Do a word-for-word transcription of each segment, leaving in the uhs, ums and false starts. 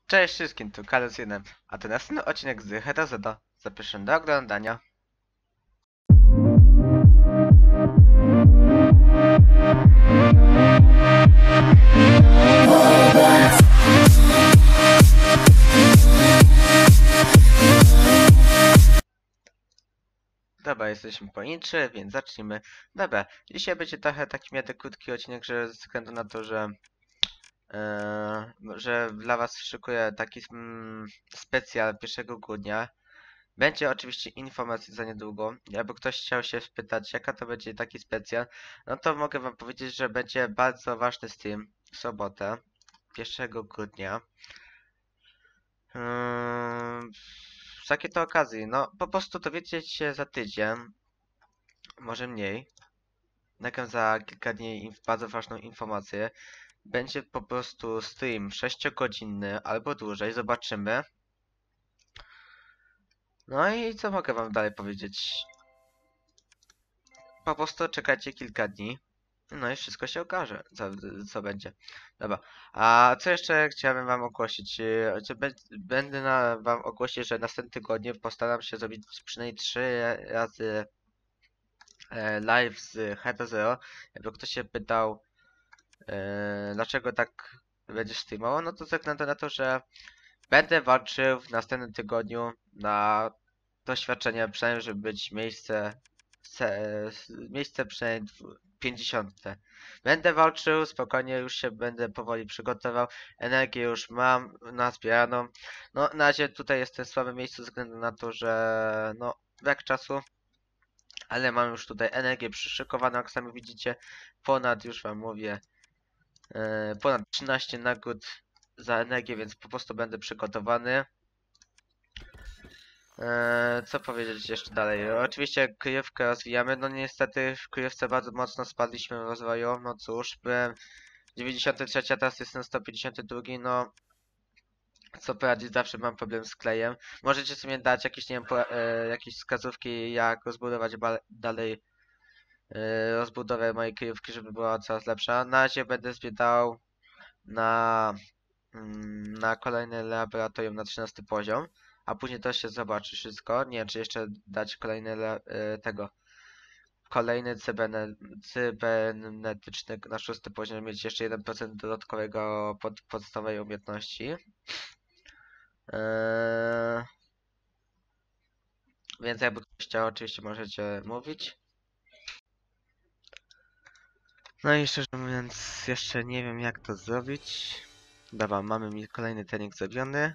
Cześć wszystkim, tu Karol jeden, a to następny odcinek z Hero Zero. Zapraszam do oglądania. Dobra, jesteśmy po intrze, więc zacznijmy. Dobra, dzisiaj będzie trochę taki miadę krótki odcinek, że ze względu na to, że e, że dla was szykuję taki mm, specjal pierwszego grudnia. Będzie oczywiście informacja za niedługo. Jakby ktoś chciał się spytać, jaka to będzie taki specjal, no to mogę wam powiedzieć, że będzie bardzo ważny stream w sobotę, pierwszego grudnia. Yy, z jakiej to okazji? No, po prostu dowiecie się za tydzień, może mniej. Nagram za kilka dni inf- bardzo ważną informację. Będzie po prostu stream sześciogodzinny albo dłużej, zobaczymy. No i co mogę wam dalej powiedzieć? Po prostu czekajcie kilka dni. No i wszystko się okaże, co, co będzie. Dobra. A co jeszcze chciałbym wam ogłosić? Yy, Że bę- będę na, wam ogłosić, że następnym tygodniu postaram się zrobić przynajmniej trzy razy e, live z Hero Zero. Jakby ktoś się pytał, e, dlaczego tak będziesz streamował, no to ze względu na to, że będę walczył w następnym tygodniu na doświadczenie, przynajmniej żeby być miejsce, se, miejsce przynajmniej pięćdziesiąte. Będę walczył, spokojnie już się będę powoli przygotował, energię już mam nazbieraną. No na razie tutaj jestem w słabym miejscu ze względu na to, że no brak czasu. Ale mam już tutaj energię przyszykowaną, jak sami widzicie. Ponad, już wam mówię, e, ponad trzynaście nagród za energię, więc po prostu będę przygotowany. E, co powiedzieć jeszcze dalej? Oczywiście kryjówkę rozwijamy. No niestety w kryjówce bardzo mocno spadliśmy w rozwoju. No cóż, byłem dziewięćdziesiąty trzeci, a teraz jestem sto pięćdziesiąty drugi. No co poradzić, zawsze mam problem z klejem. Możecie sobie dać jakieś, nie wiem, po, e, jakieś wskazówki, jak rozbudować dalej yy, rozbudowę mojej kryjówki, żeby była coraz lepsza. Na razie będę zbiedał na, mm, na kolejne laboratorium na trzynasty poziom, a później to się zobaczy wszystko. Nie wiem, czy jeszcze dać kolejny le- yy, tego. Kolejny cyberne, cybernetyczny na szósty poziom, mieć jeszcze jeden procent dodatkowego pod, podstawowej umiejętności. Yy, więc jakby ktoś chciał, oczywiście możecie mówić. No i szczerze mówiąc, jeszcze nie wiem jak to zrobić. Dobra, mamy mi kolejny trening zrobiony.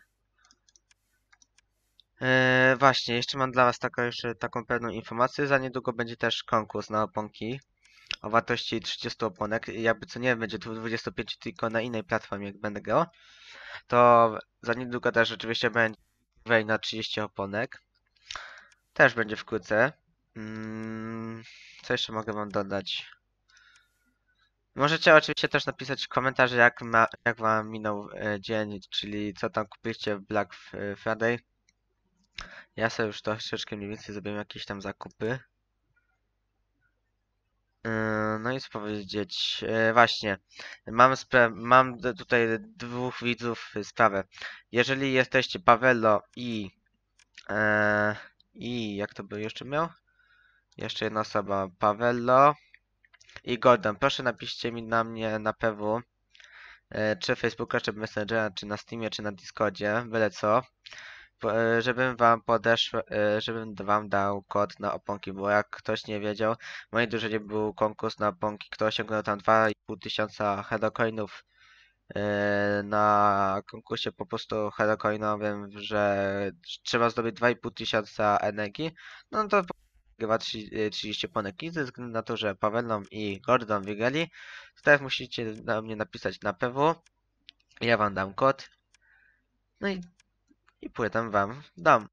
Eee, właśnie, jeszcze mam dla was taką, jeszcze taką pewną informację. Za niedługo będzie też konkurs na oponki o wartości trzydziestu oponek. Jakby co nie będzie tu dwadzieścia pięć tylko na innej platformie, jak będę grał. To za niedługo też rzeczywiście będzie wej na trzydzieści oponek. Też będzie wkrótce. Mm, co jeszcze mogę wam dodać? Możecie oczywiście też napisać w komentarzu, jak, ma, jak wam minął e, dzień, czyli co tam kupiliście w Black F- Friday. Ja sobie już troszeczkę mniej więcej zrobiłem jakieś tam zakupy. Yy, no i co powiedzieć, yy, właśnie, mam, spra- mam d- tutaj dwóch widzów y, sprawę. Jeżeli jesteście Pawello i, e, i jak to by jeszcze miał? Jeszcze jedna osoba, Pawello i Gordon. Proszę napiszcie mi na mnie na P W. E, czy Facebooka, czy Messengera, czy na Steamie, czy na Discordzie, byle co, po- e, żebym wam podeszł, e, żebym wam dał kod na oponki, bo jak ktoś nie wiedział, w mojej drużynie był konkurs na oponki, kto osiągnął tam dwa i pół tysiąca herocoinów e, na konkursie po prostu herocoinowym, że trzeba zdobyć dwa i pół tysiąca energii, no to wygrywa trzydzieści oponek i ze względu na to, że Pawelą i Gordon wygrali, to teraz musicie na mnie napisać na P W. Ja wam dam kod. No i, i płytę wam dam.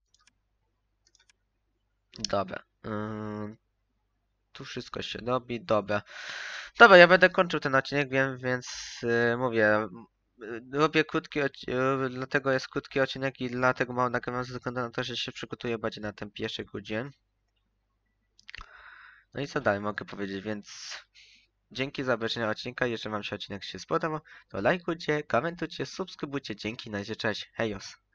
Dobra. Ym, tu wszystko się robi. Dobra. Dobra, ja będę kończył ten odcinek, wiem, więc yy, mówię. yy, Robię krótki odcinek, dlatego jest krótki odcinek i dlatego mam nagrywam ze względu na to, że się przygotuję bardziej na ten pierwszy grudzień. No i co dalej mogę powiedzieć, więc Dzięki za obejrzenie odcinka. Jeżeli wam się odcinek się spodobał, to lajkujcie, komentujcie, subskrybujcie. Dzięki, na razie, cześć. Hejos.